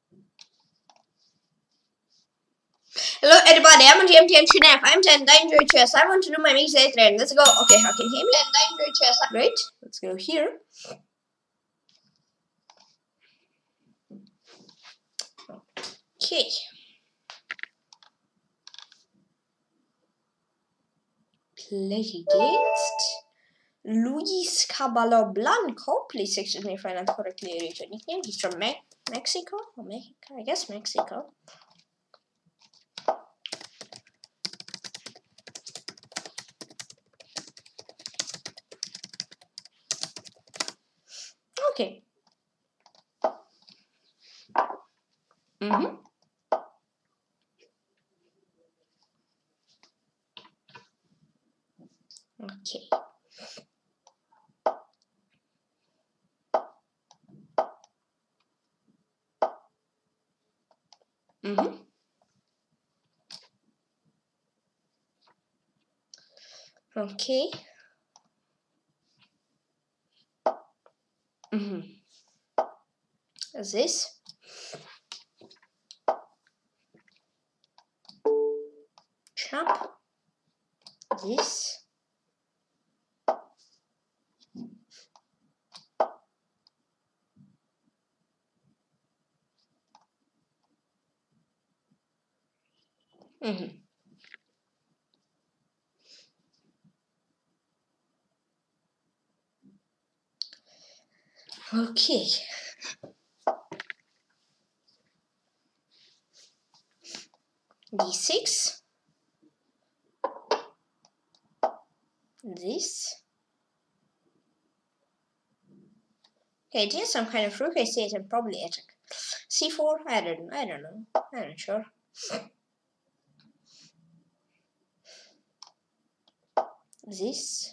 Hello everybody, I'm on GMT and Shinaf. I'm 10 danger chess. I want to do my mix later and let's go. Okay, how can you hear me? 10 danger chess. Great. Let's go here. Okay. Play against Luis Caballo Blanco. Please excuse me if I not correctly read your nickname. He's from Mexico? Or Mexico? I guess Mexico. Okay. Okay. Okay. This. Chop. This. Okay. D6. This. Okay, it is some kind of rook. I see it and probably attack. C4. I don't know. I'm not sure. This.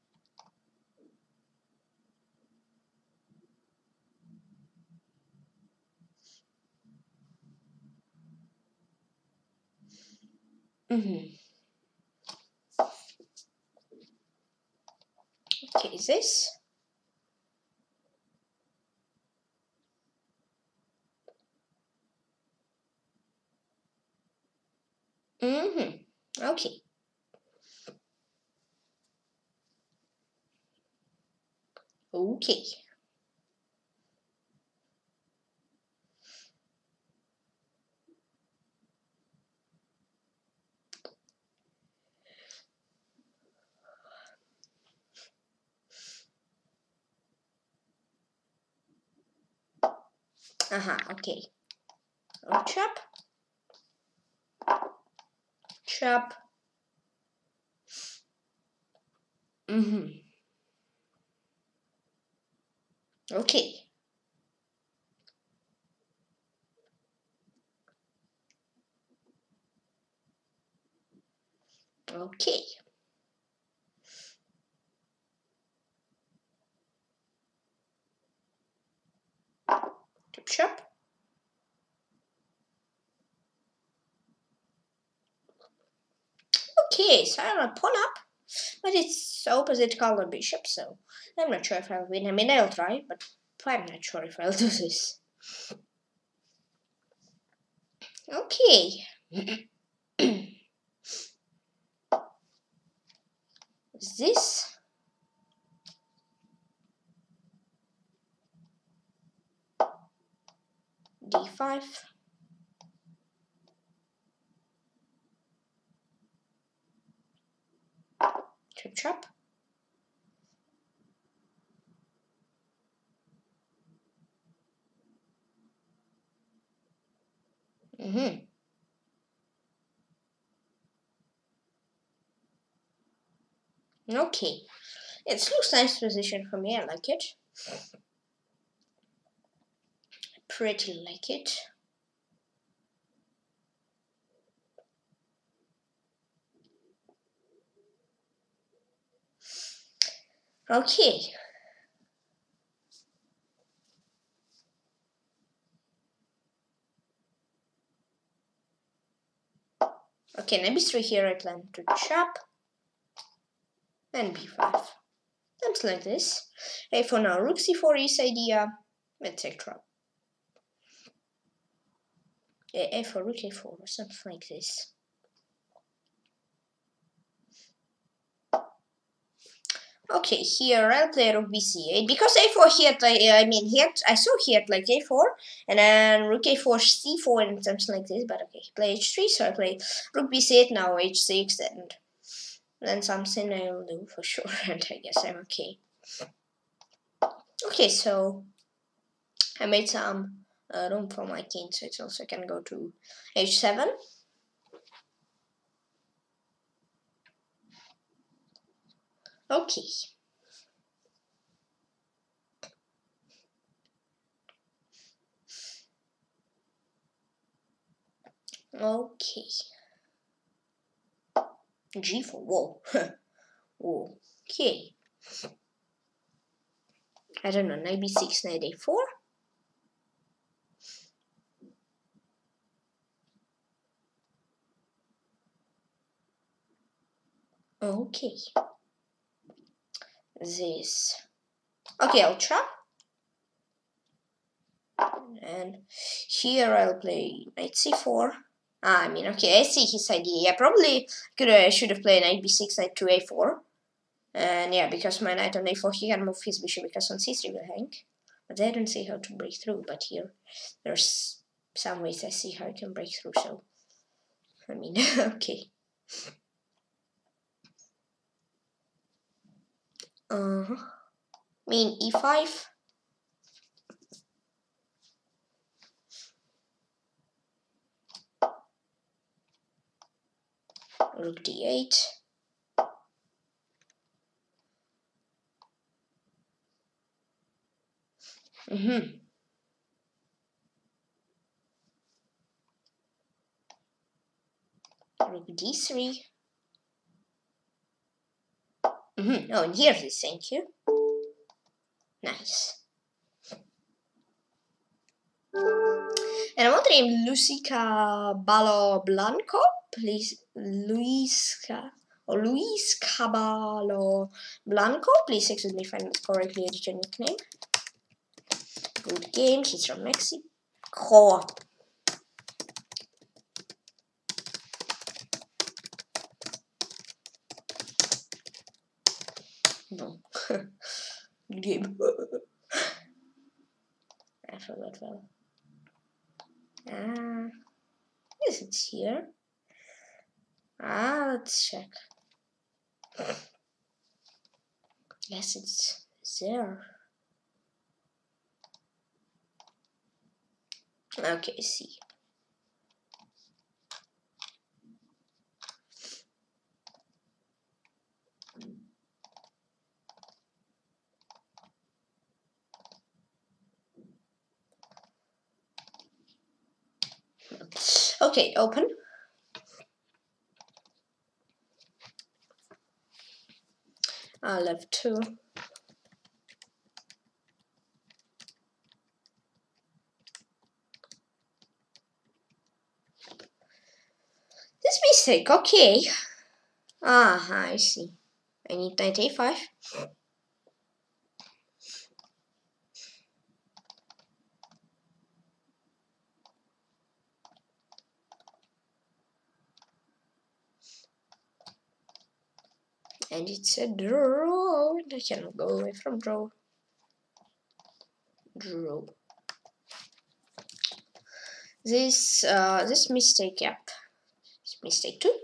Okay, this. Okay. Okay. Okay. Chop. Chop. Okay. Okay. Chop chop. Okay, so I'm gonna pawn up, but it's opposite color bishop, so I'm not sure if I'll win. I mean, I'll try, but I'm not sure if I'll do this. Okay. This. D5. Chop chop. Okay. It looks nice position for me. I like it. Pretty like it. Okay. Okay, knight b3 here. I plan to chop and b5. Something like this. Hey, for now, rook c4 is idea, etc. a4, rook a4, or something like this. Okay, here I'll play rook bc8 because a4 here. I saw he had like a4 and then rook a4, c4, and something like this. But okay, play h3, so I play rook bc8 now, h6, and then something I'll do for sure, and I guess I'm okay. Okay, so I made some room for my king, so it also can go to h7. Okay. Okay. G4. Whoa. Whoa. Okay. I don't know. Knight b6, knight a4. Okay. This. Okay, I'll try. And here I'll play knight c4. Okay, I see his idea. Yeah, probably I should have played knight b6, knight to a4. And yeah, because my knight on a4, he can move his bishop because on c3 will hang. But I don't see how to break through. But here, there's some ways I see how I can break through. So, okay. E5. Rook d8. Rook d3. Oh, and here's this, thank you. Nice. And I want to name Luis Caballo Blanco. Please, Luis Caballo Blanco. Please excuse me if I not correctly edit your nickname. Good game. He's from Mexico. No. Good game. I forgot well. Is it here? Let's check. Yes, it's there. Okay, see. Okay, open. I'll have 2. This mistake, okay. I see. I need knight a5. And it's a draw. I cannot go away from draw. Draw. This mistake, yep. This mistake too.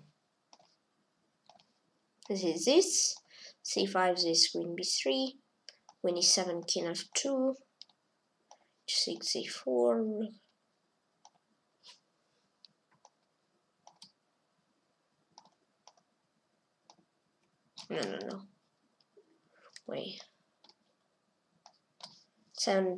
This is this. C5, this queen b3. Queen e7, king f2. H6, c4. No. Wait. 7.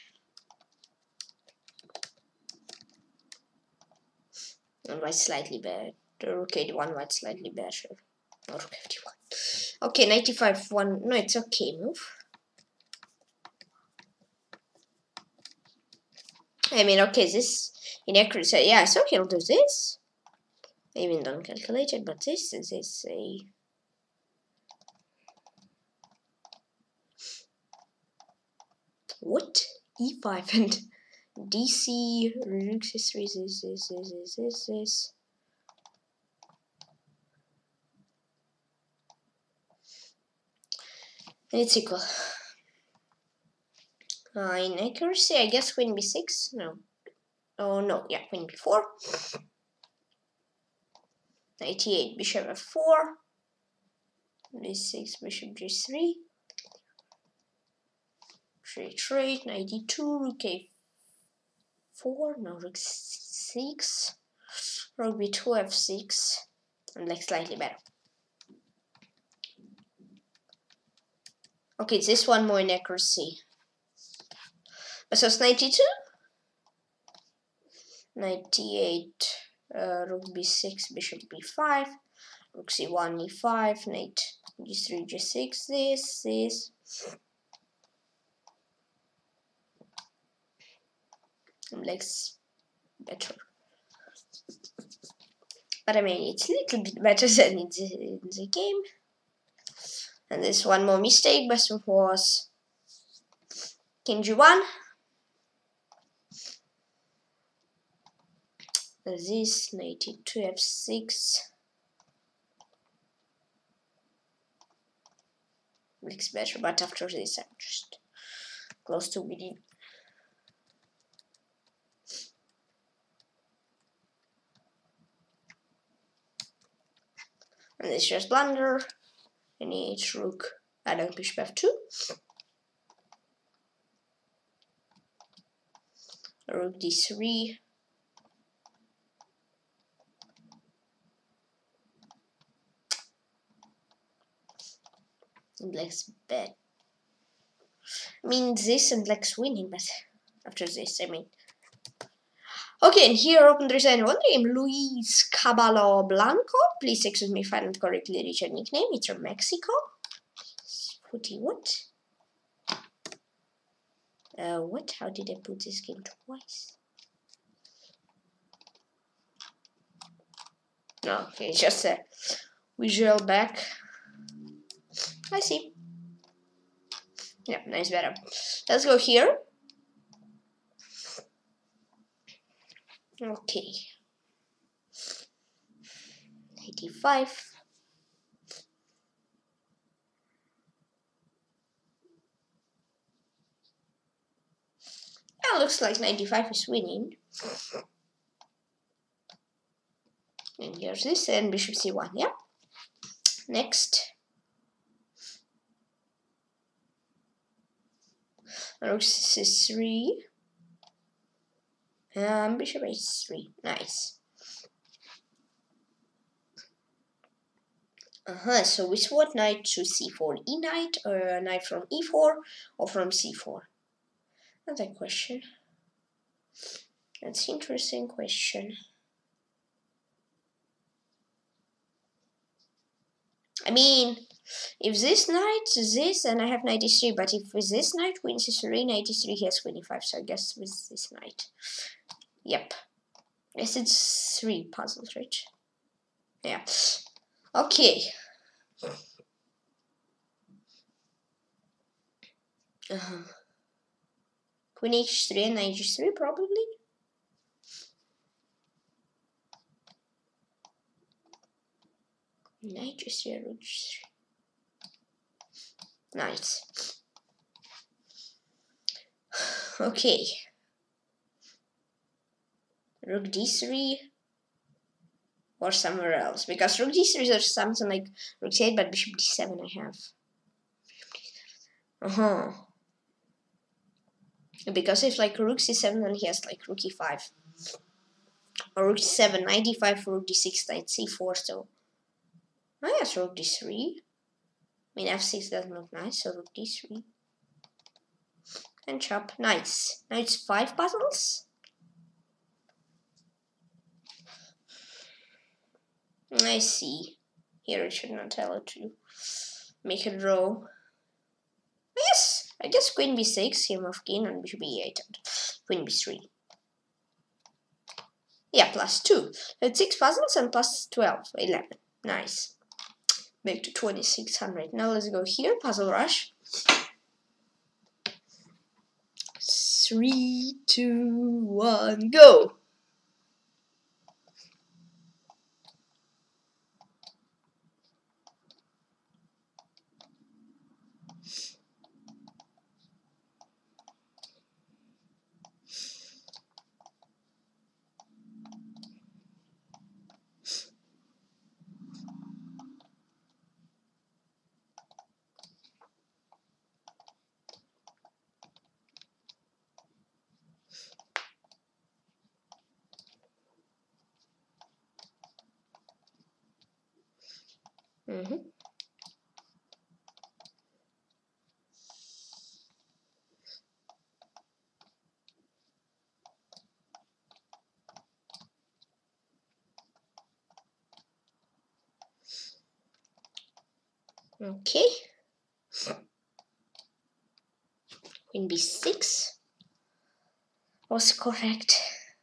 And white slightly better. Rook 81, white slightly better. No, rook 51. Okay, 95, 1. No, it's okay, move. Okay, this inaccuracy. Yeah, so he'll do this. I even don't calculate it, but this is a. What? E5 and DC, rook c3, this. And it's equal. In accuracy, I guess queen b6. No. Oh no, yeah, queen b4. 98, bishop f4. b6, bishop g3. Trade, 92, rook a4. No, rook 6. Rook b2, f6. And like slightly better. Okay, this one more in accuracy. So it's 92. 98, rook b6, bishop b5, rook c1, e5, knight g3, g6, this. Looks better. But I mean, it's a little bit better than in the game. And this one more mistake, but it was king g1. This 92 f6 looks better, but after this I'm just close to winning. And this just blunder. And h rook, I don't bishop f2. Rook d3. And black's bad. I mean, this and black's winning, but after this, I mean. Okay, and here open there is anyone named Luis Caballo Blanco. Please excuse me if I don't correctly reach your nickname. It's from Mexico. What? What? How did I put this game twice? No, okay, just a visual back. I see. Yeah, nice better. Let's go here. Okay. 85. Yeah, looks like 95 is winning. And here's this, and bishop c1, yeah. Next. Rook c3. Bishop h3, nice. So which what knight to c4? E knight, or knight from e4, or from c4? That's a question. That's an interesting question. I mean, if this knight is this, then I have knight e3, but if with this knight wins e3, knight e3, he has queen e5, so I guess with this knight. Yep. Yes, it's 3 puzzles, right? Yeah. Okay. Queen h3 and knight h3, probably. Knight h3, rook h3. Nice. Okay. Rook d3 or somewhere else, because rook d3 is something like rook c8, but bishop d7 I have. Because if like rook c7, then he has like rook e5 or rook c7, knight d5, rook d6, knight c4. So I guess rook d3. I mean f6 doesn't look nice, so rook d3 and chop. Nice. Now it's 5 puzzles. I see. Here it should not tell it to make a draw. Yes, I guess queen b6, game of king, and bishop e8, and queen b3. Yeah, plus 2. That's 6 puzzles and plus 12, 11. Nice. Back to 2600. Now let's go here, puzzle rush. 3, 2, 1, go! Okay. Queen b6 was correct.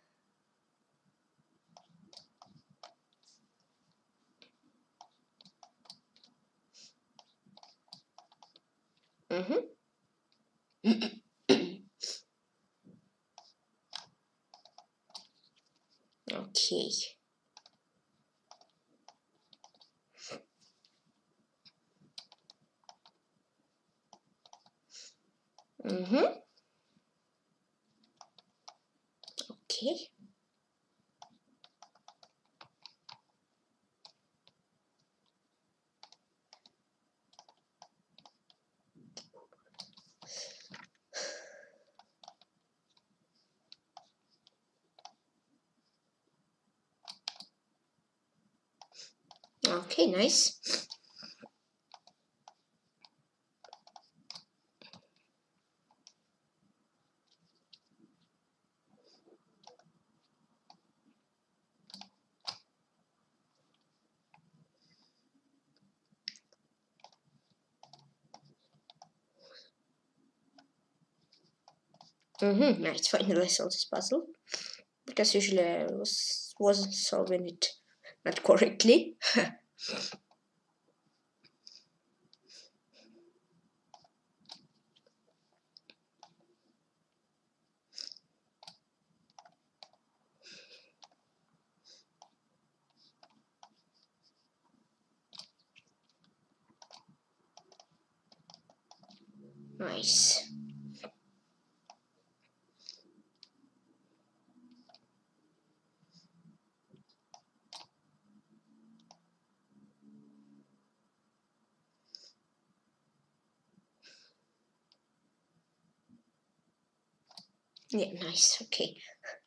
Okay. Okay. Okay, nice. Nice. Finally solved this puzzle. Because usually I wasn't solving it not correctly. Nice. Yeah, nice. Okay.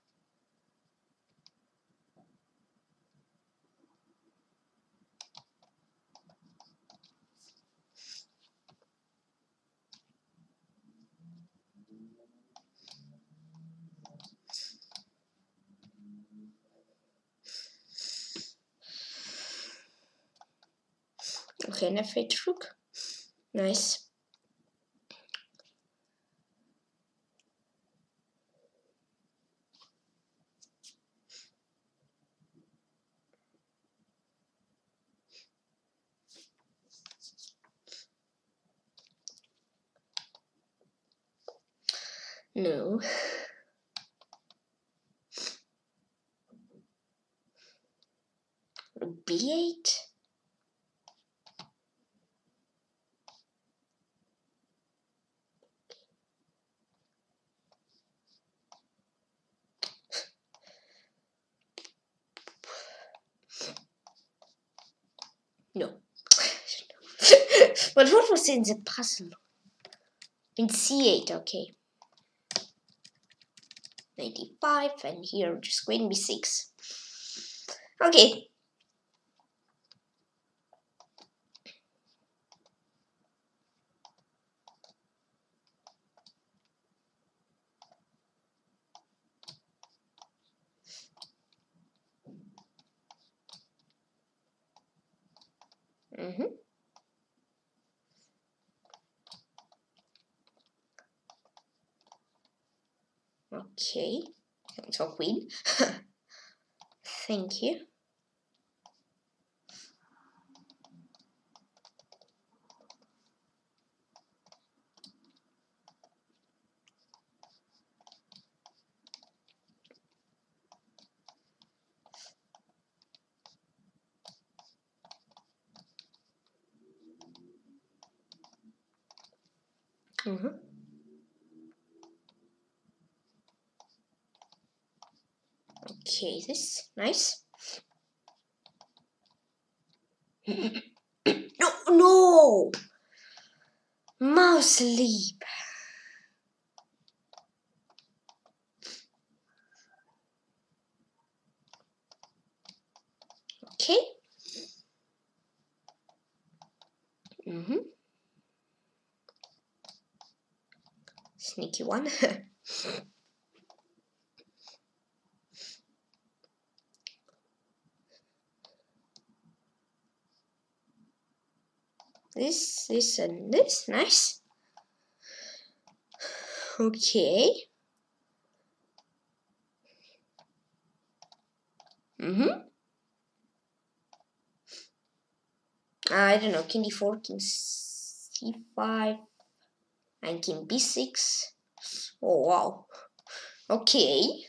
Okay, and f8 rook. Nice. No. b8. No. But what was in the puzzle? In c8, okay. 95, and here just queen b6. Okay. Okay. So queen. Thank you. Okay, this nice. No, mouse sleep. Okay. Sneaky one. this, and this. Nice. Okay. I don't know. King d4, king c5, and king b6. Oh, wow. Okay.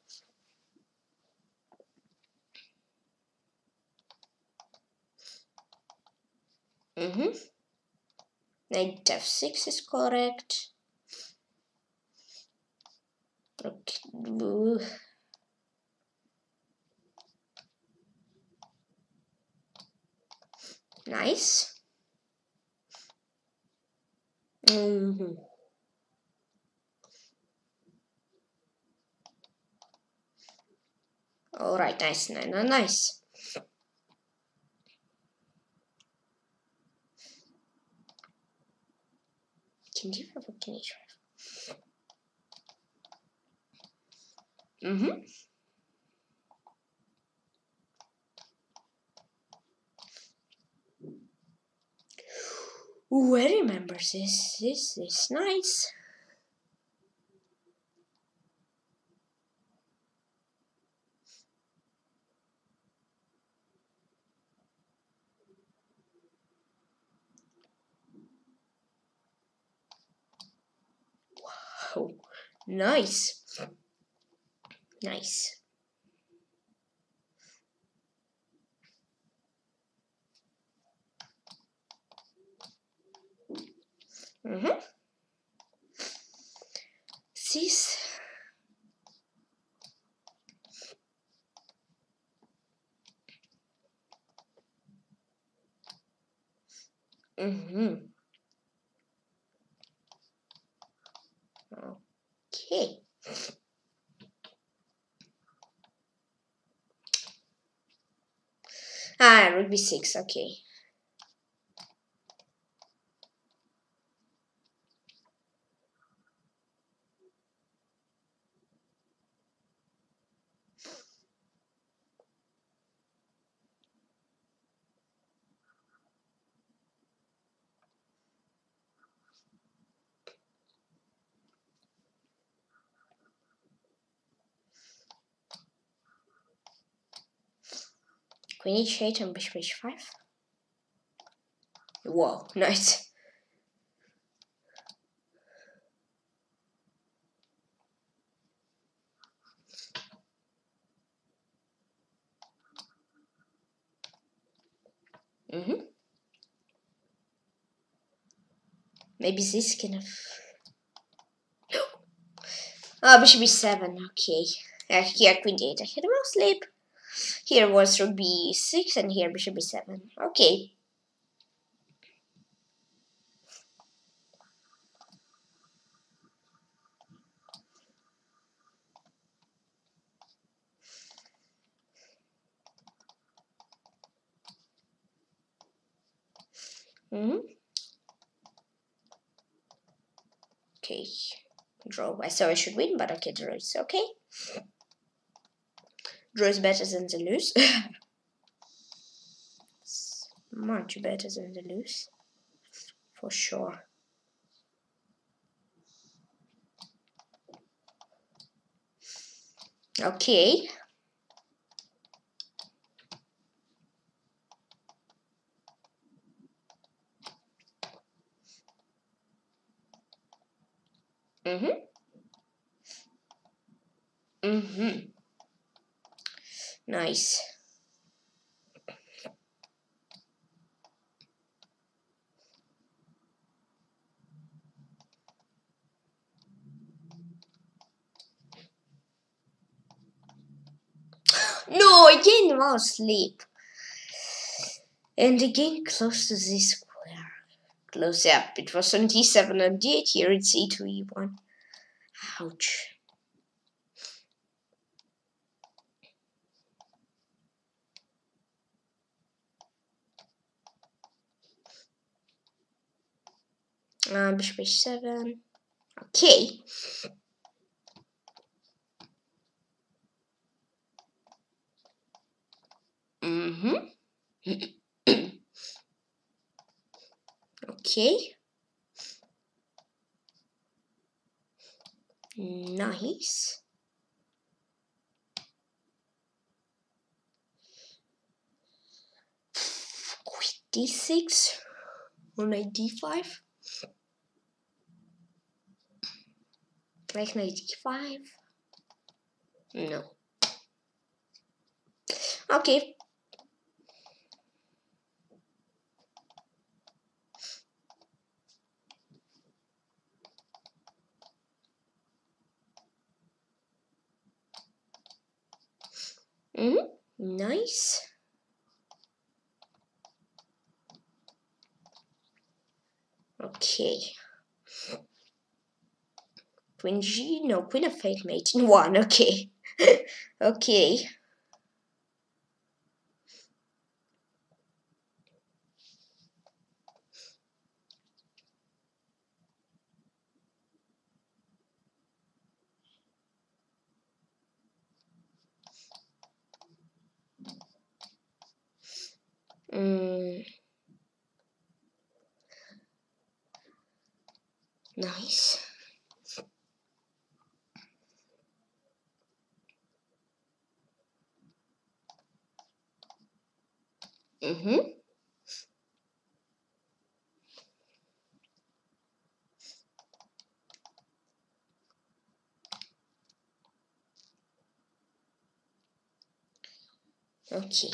Knight f6 is correct. Okay. Nice. All right, nice, nice. King d5 or king h5? Ooh, I remember this. This is nice. Wow, nice. Nice. This. Okay. Rook b6, okay. Queen h8 and bishop h5. Whoa, nice. Maybe this kind of. Bishop b7, okay. Here queen d8, I had a mouse sleep. Here was rook b6 and here bishop b7. Okay. Okay. Draw. I thought I should win, but okay, draw is okay. Draw is better than the lose. It's much better than the lose. For sure. Okay. Nice. No, again mouse sleep. And again close to this square. Close up. It was on d7 and d8. Here it's e2, e1. Ouch. Bishop h7. Okay. Okay. Nice. d6 on knight d5. Like knight d5. No. Okay. Nice. Okay. Queen G, no, Queen of Fate mate in 1, okay. Okay. Nice. Okay.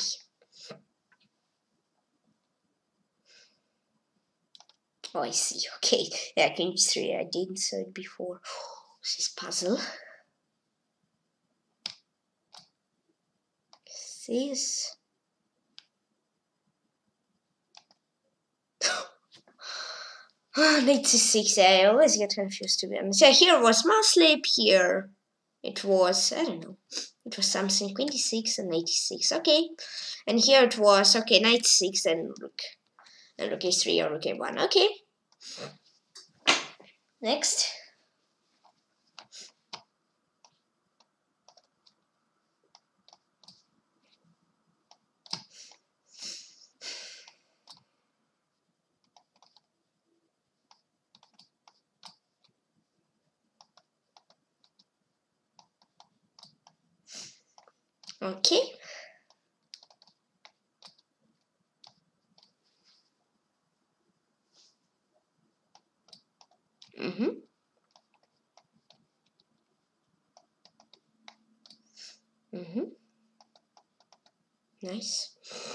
Oh, I see. Okay. Yeah, Queen G3. I didn't saw it before. This puzzle. This. Knight c6. I always get confused, to be honest. Yeah, here was mouse sleep. Here it was, I don't know. It was something. Queen d6 and knight d6. Okay. And here it was, okay, knight 6 and rook. And rook h3 or rook a1. Okay. Next. Okay. Nice.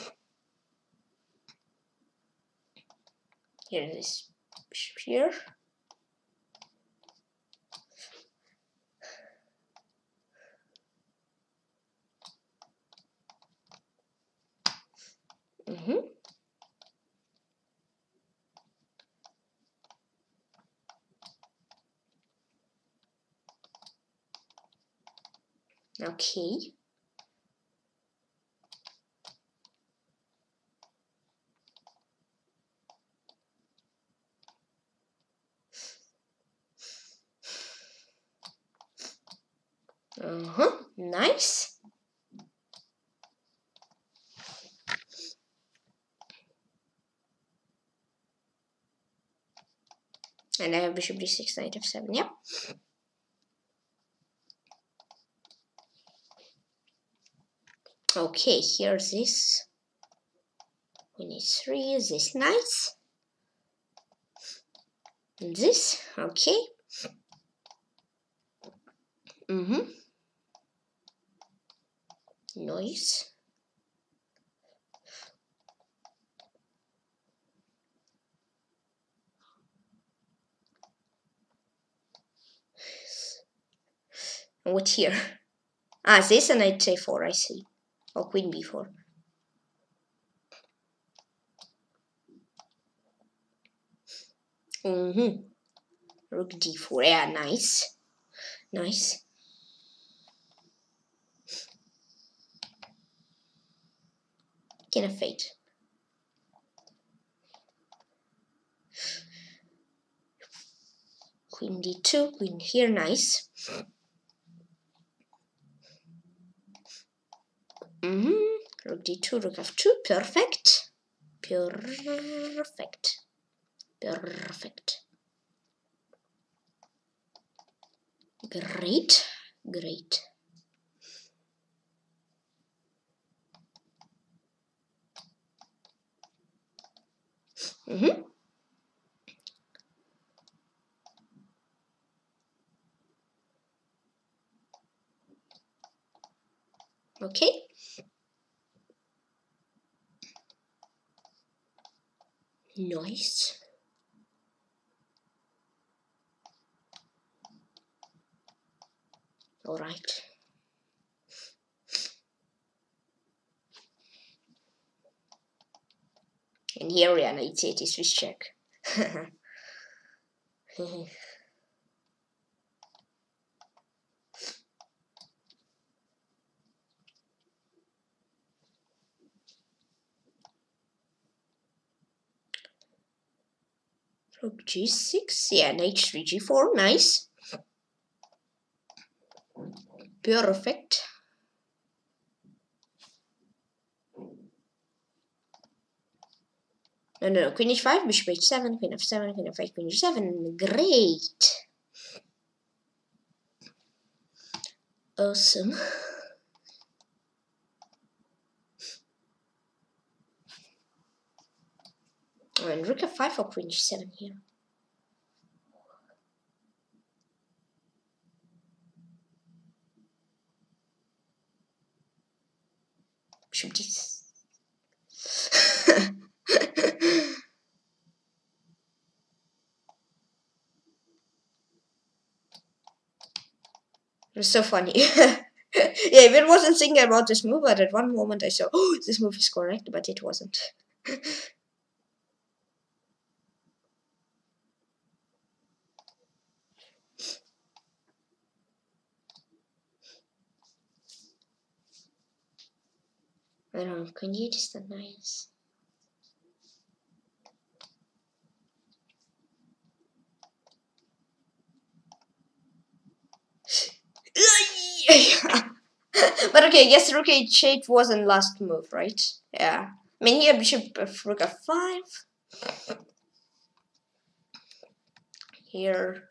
Here it is. Bishop here. Okay. Nice. And I have bishop d6, knight f7, yep. Okay, here's this. Queen e3, this nice. And this, okay. Nice. What here? Ah, this and knight a4, I see. or queen b4. Rook d4. Yeah, nice. Nice. King of fate. Queen d2, queen here, nice. Rook d2, rook f2, perfect. Perfect. Perfect. Great. Great. Okay. Nice. All right. And here we are, knight c8 is Swiss check. Rook g6, yeah, knight 3 g4, nice. Perfect. No, queen h5, bishop h7, queen f7, queen f8, queen g7, great. Awesome. And rook f5 or queen g7 here. Bishop d6. It was so funny. Yeah, I wasn't thinking about this move, but at one moment I saw, oh, this move is correct, but it wasn't. I don't know, queen d8 is that nice. But okay, I guess rook h8 wasn't last move, right? Yeah. I mean, here bishop rook f5. Here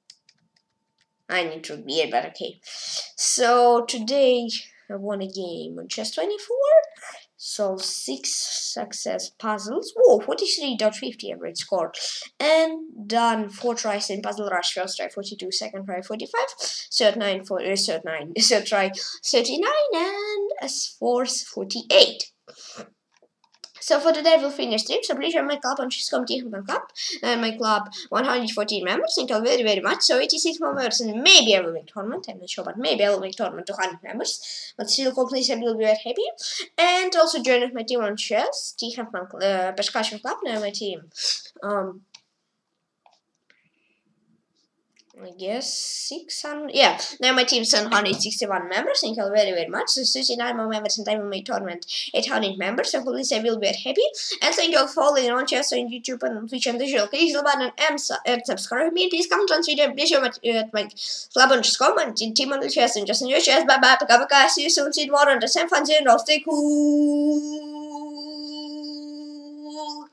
I need to be it, but okay. So today I won a game on Chess24. Solved 6 success puzzles. Whoa, 43.50 average score. And done 4 tries in Puzzle Rush. First try 42, second try 45, third try 39, and as fourth 48. So for today we'll finish stream. So please join my club on chess.com club, and my club 114 members. Thank you very, very much. So 86 more members, and maybe I will make tournament. I'm not sure, but maybe I will make tournament to 100 members. But still, please, I will be very happy. And also join my team on chess. Perskashin club. Now my team. I guess 600. Yeah, now my team's 161 members. Thank you all very, very much. So 39 more members, and I will make tournament 800 members. So please, I will be happy. And thank you all for following on chess on YouTube and Twitch and digital. Please like button and subscribe me. Please comment on video. Please show at my club on chess.com and team on the chess and just enjoy chess. Bye bye. Bye. See you soon. See you tomorrow. And the same fun. Stay cool.